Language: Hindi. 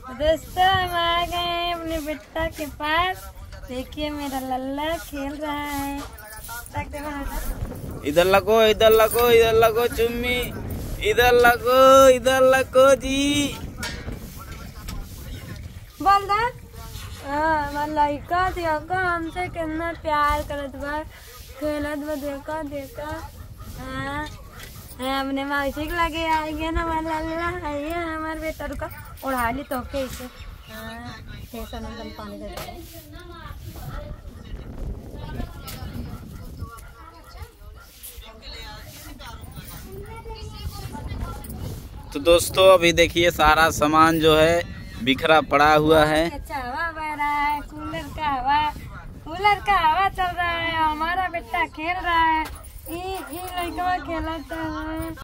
दोस्तों हम आ गए हैं अपने बेटा के पास। देखिए मेरा लल्ला खेल रहा है। इधर लगो, इधर लगो, इधर लगो चुम्मी, इधर लगो, इधर लगो जी। बोल दा लड़का देखो हमसे कितना प्यार करत बा, खेलत बा। देखो देखो अपने मौसी के लगे आएंगे ना हमारा लल्ला है हमारे बेटा। रुका उड़ा ली तो कैसे पानी दे तो दोस्तों अभी देखिए सारा सामान जो है बिखरा पड़ा हुआ है। अच्छा हवा बह रहा है, कूलर का हवा चल रहा है। हमारा बेटा खेल रहा है, ये लड़का खेलता है।